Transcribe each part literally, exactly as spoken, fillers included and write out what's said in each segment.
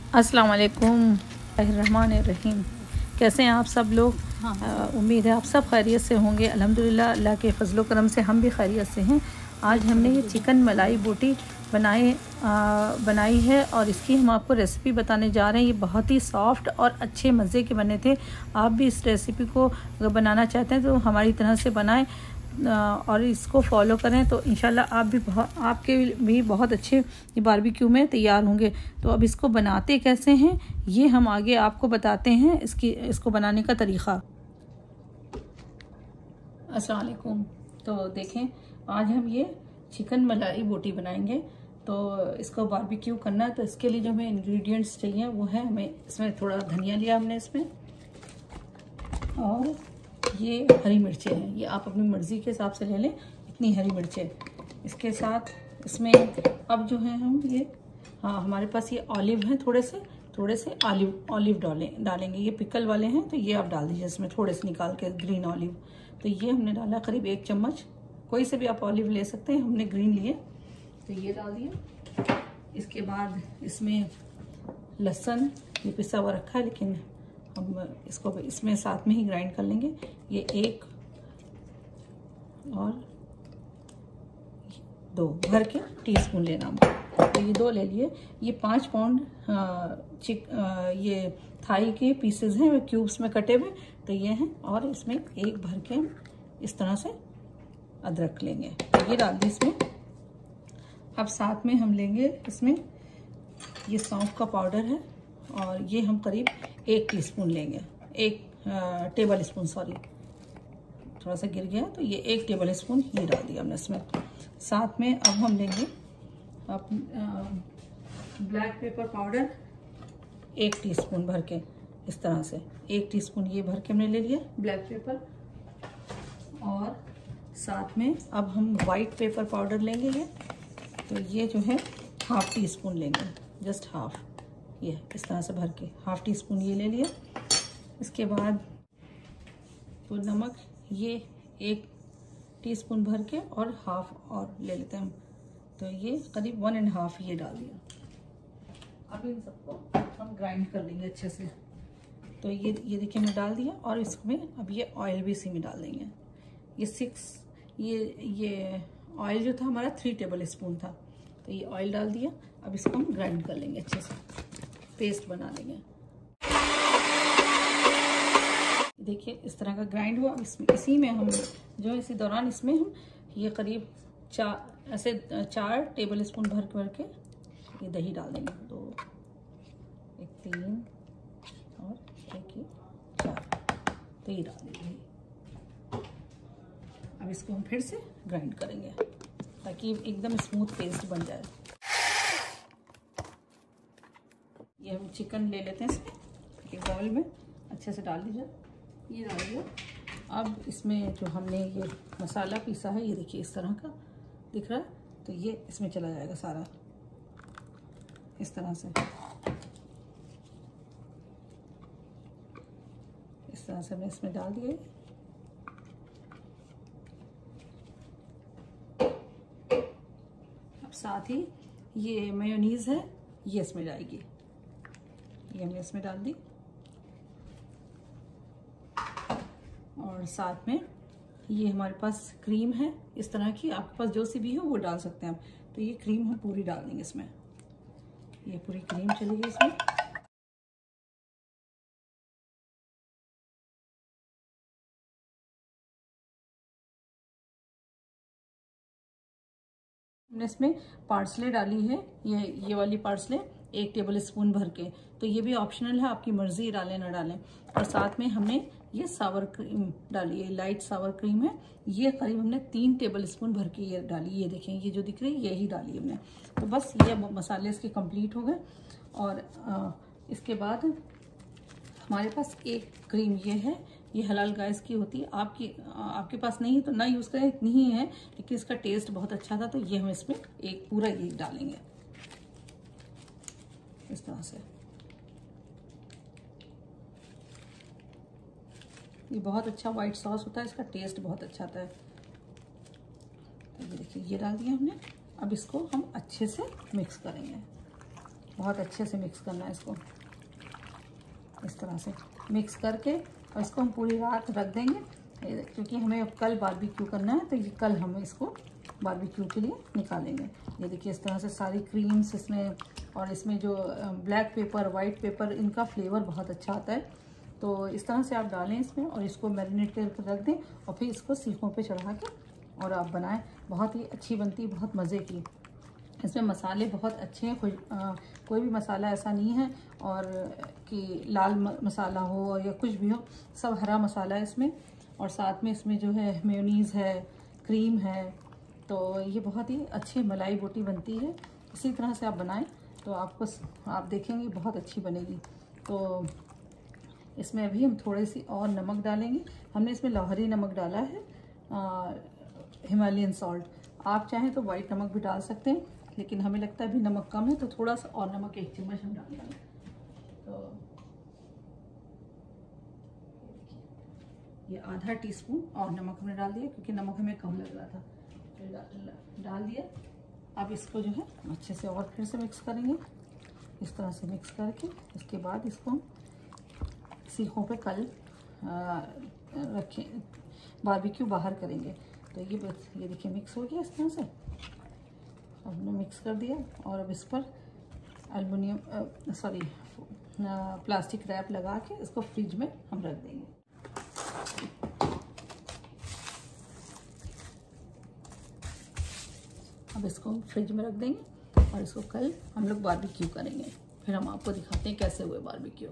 अस्सलाम वालेकुम रहमान रहीम। कैसे हैं आप सब लोग? हाँ, उम्मीद है आप सब खैरियत से होंगे। अल्हम्दुलिल्लाह, अल्लाह के फजलो करम से हम भी खैरियत से हैं। आज हमने ये चिकन मलाई बोटी बनाए आ, बनाई है और इसकी हम आपको रेसिपी बताने जा रहे हैं। ये बहुत ही सॉफ्ट और अच्छे मज़े के बने थे। आप भी इस रेसिपी को अगर बनाना चाहते हैं तो हमारी तरह से बनाएं और इसको फॉलो करें तो इंशाल्लाह आप भी बहुत आपके भी बहुत अच्छे बारबेक्यू में तैयार होंगे। तो अब इसको बनाते कैसे हैं ये हम आगे आपको बताते हैं, इसकी इसको बनाने का तरीक़ा। अस्सलाम वालेकुम। तो देखें, आज हम ये चिकन मलाई बोटी बनाएंगे। तो इसको बारबेक्यू करना है तो इसके लिए जो हमें इंग्रेडिएंट्स चाहिए वो है, हमें इसमें थोड़ा धनिया लिया हमने इसमें, और ये हरी मिर्चें हैं। ये आप अपनी मर्ज़ी के हिसाब से ले लें, इतनी हरी मिर्चें। इसके साथ इसमें अब जो है हम ये हाँ हमारे पास ये ऑलिव हैं, थोड़े से थोड़े से ऑलिव ऑलिव डालें डालेंगे। ये पिकल वाले हैं तो ये आप डाल दीजिए इसमें थोड़े से निकाल के, ग्रीन ऑलिव। तो ये हमने डाला करीब एक चम्मच, कोई से भी आप ऑलिव ले सकते हैं, हमने ग्रीन लिए तो ये डाल दिया। इसके बाद इसमें लहसुन ये पिसा हुआ रखा है, लेकिन हम इसको इसमें साथ में ही ग्राइंड कर लेंगे। ये एक और दो भर के टीस्पून लेना हमको, तो ये दो ले लिए। ये पाँच पाउंड चिक आ, ये थाई के पीसेस हैं, वो क्यूब्स में कटे हुए तो ये हैं। और इसमें एक भर के इस तरह से अदरक लेंगे, तो ये डाल दी इसमें। अब साथ में हम लेंगे इसमें ये सौंफ का पाउडर है और ये हम करीब एक टीस्पून लेंगे, एक आ, टेबल स्पून सॉरी थोड़ा सा गिर गया, तो ये एक टेबल स्पून ये डाल दिया हमने इसमें। साथ में अब हम लेंगे अब ब्लैक पेपर पाउडर एक टीस्पून भर के, इस तरह से एक टीस्पून ये भर के हमने ले लिया ब्लैक पेपर। और साथ में अब हम वाइट पेपर पाउडर लेंगे ये, तो ये जो है हाफ टी स्पून लेंगे, जस्ट हाफ, ये इस तरह से भर के हाफ टी स्पून ये ले लिया। इसके बाद तो नमक ये एक टीस्पून भर के और हाफ और ले लेते हैं हम, तो ये करीब वन एंड हाफ ये डाल दिया। अब इन सबको हम ग्राइंड कर लेंगे अच्छे से। तो ये ये देखिए हमने डाल दिया और इसमें अब ये ऑयल भी इसी में डाल देंगे। ये सिक्स ये ये ऑयल जो था हमारा थ्री टेबल स्पून था, तो ये ऑयल डाल दिया। अब इसको हम ग्राइंड कर लेंगे अच्छे से, पेस्ट बना लेंगे। देखिए इस तरह का ग्राइंड हुआ। इसमें इसी में हम जो इसी दौरान इसमें हम ये करीब चार ऐसे चार टेबल स्पून भर भर के ये दही डाल देंगे, दो एक तीन और एक ये चार, तो ये डाल देंगे। अब इसको हम फिर से ग्राइंड करेंगे ताकि एकदम स्मूथ पेस्ट बन जाए। ये हम चिकन ले लेते हैं इसमें एक बाउल में, अच्छे से डाल दीजिए, ये डाल दिया। अब इसमें जो हमने ये मसाला पीसा है, ये देखिए इस तरह का दिख रहा है, तो ये इसमें चला जाएगा सारा इस तरह से। इस तरह से हमने इसमें डाल दिया। अब साथ ही ये मेयोनीज है, ये इसमें जाएगी, ये हमने इसमें डाल दी। और साथ में ये हमारे पास क्रीम है इस तरह की, आपके पास जो सी भी हो वो डाल सकते हैं आप। तो ये क्रीम हम पूरी डाल देंगे इसमें, ये पूरी क्रीम चलेगी इसमें। हमने इसमें पार्सले डाली है, ये ये वाली पार्सले एक टेबल स्पून भर के, तो ये भी ऑप्शनल है, आपकी मर्जी डालें ना डालें। और साथ में हमने ये सावर क्रीम डाली है, लाइट सावर क्रीम है, ये करीब हमने तीन टेबल स्पून भर के ये डाली। ये देखें ये जो दिख रही है यही डाली हमने। तो बस ये मसाले इसके कंप्लीट हो गए। और आ, इसके बाद हमारे पास एक क्रीम ये है, ये हलाल गाइस की होती है, आपकी आपके पास नहीं है तो ना यूज़ करें, इतनी ही है, लेकिन इसका टेस्ट बहुत अच्छा था। तो ये हम इसमें एक पूरा ये डालेंगे इस तरह से। ये बहुत अच्छा वाइट सॉस होता है, इसका टेस्ट बहुत अच्छा आता है। तो ये देखिए ये डाल दिया हमने। अब इसको हम अच्छे से मिक्स करेंगे। बहुत अच्छे से मिक्स करना है इसको, इस तरह से मिक्स करके और इसको हम पूरी रात रख देंगे, क्योंकि हमें कल बारबेक्यू करना है। तो ये कल हम इसको बारबेक्यू के लिए निकालेंगे। ये देखिए इस तरह से सारी क्रीम्स इसमें, और इसमें जो ब्लैक पेपर, वाइट पेपर, इनका फ्लेवर बहुत अच्छा आता है। तो इस तरह से आप डालें इसमें और इसको मैरिनेट करके रख दें और फिर इसको सीखों पे चढ़ा के और आप बनाएं। बहुत ही अच्छी बनती है, बहुत मज़े की। इसमें मसाले बहुत अच्छे हैं, कोई आ, कोई भी मसाला ऐसा नहीं है और कि लाल मसाला हो या कुछ भी हो, सब हरा मसाला है इसमें। और साथ में इसमें जो है मेयोनीज़ है, क्रीम है। तो ये बहुत ही अच्छी मलाई बोटी बनती है। इसी तरह से आप बनाएं तो आपको आप देखेंगे बहुत अच्छी बनेगी। तो इसमें अभी हम थोड़ी सी और नमक डालेंगे। हमने इसमें लाहौरी नमक डाला है, हिमालयन सॉल्ट। आप चाहें तो वाइट नमक भी डाल सकते हैं, लेकिन हमें लगता है अभी नमक कम है तो थोड़ा सा और नमक एक चम्मच हम डाल देंगे। तो ये आधा टीस्पून और नमक हमने डाल दिया, क्योंकि नमक हमें कम लग रहा था, तो डाल दिया। अब इसको जो है अच्छे से और फिर से मिक्स करेंगे, इस तरह से मिक्स करके इसके बाद इसको सीखों पे कल रखें, बारबेक्यू बाहर करेंगे। तो ये बस ये देखिए मिक्स हो गया इस तरह से, अब हमने मिक्स कर दिया। और अब इस पर एल्युमिनियम सॉरी प्लास्टिक रैप लगा के इसको फ्रिज में हम रख देंगे। अब इसको फ्रिज में रख देंगे और इसको कल हम लोग बारबेक्यू करेंगे। फिर हम आपको दिखाते हैं कैसे हुए बारबेक्यू।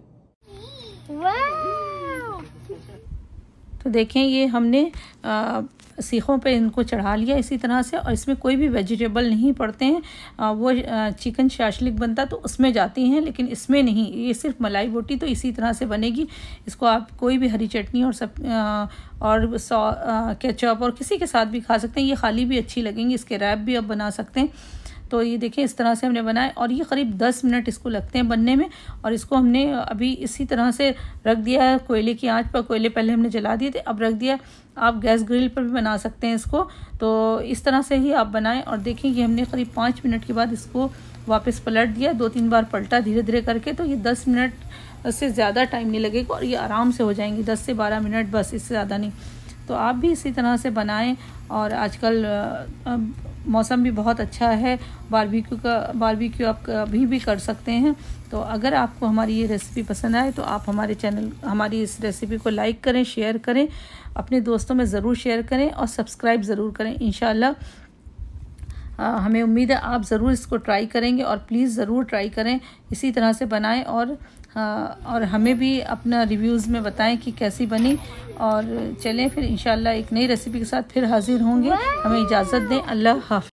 तो देखें ये हमने आ, सीखों पे इनको चढ़ा लिया इसी तरह से, और इसमें कोई भी वेजिटेबल नहीं पड़ते हैं। आ, वो आ, चिकन शाशलिक बनता तो उसमें जाती हैं, लेकिन इसमें नहीं। ये सिर्फ मलाई बोटी तो इसी तरह से बनेगी। इसको आप कोई भी हरी चटनी और सब आ, और सॉ केचप और किसी के साथ भी खा सकते हैं। ये खाली भी अच्छी लगेंगी, इसके रैप भी आप बना सकते हैं। तो ये देखिए इस तरह से हमने बनाए और ये करीब दस मिनट इसको लगते हैं बनने में। और इसको हमने अभी इसी तरह से रख दिया है कोयले की आंच पर। कोयले पहले हमने जला दिए थे, अब रख दिया। आप गैस ग्रिल पर भी बना सकते हैं इसको। तो इस तरह से ही आप बनाएं। और देखें कि हमने करीब पाँच मिनट के बाद इसको वापस पलट दिया, दो तीन बार पलटा धीरे धीरे करके। तो ये दस मिनट से ज़्यादा टाइम नहीं लगेगा और ये आराम से हो जाएंगी, दस से बारह मिनट बस, इससे ज़्यादा नहीं। तो आप भी इसी तरह से बनाएं। और आजकल मौसम भी बहुत अच्छा है, बारबेक्यू का बारबेक्यू आप कभी भी कर सकते हैं। तो अगर आपको हमारी ये रेसिपी पसंद आए तो आप हमारे चैनल हमारी इस रेसिपी को लाइक करें, शेयर करें, अपने दोस्तों में ज़रूर शेयर करें और सब्सक्राइब ज़रूर करें। इंशाल्लाह हमें उम्मीद है आप ज़रूर इसको ट्राई करेंगे और प्लीज़ ज़रूर ट्राई करें, इसी तरह से बनाएं। और और हमें भी अपना रिव्यूज़ में बताएं कि कैसी बनी। और चलें फिर इंशाल्लाह एक नई रेसिपी के साथ फिर हाजिर होंगे। हमें इजाज़त दें। अल्लाह हाफ़िज़।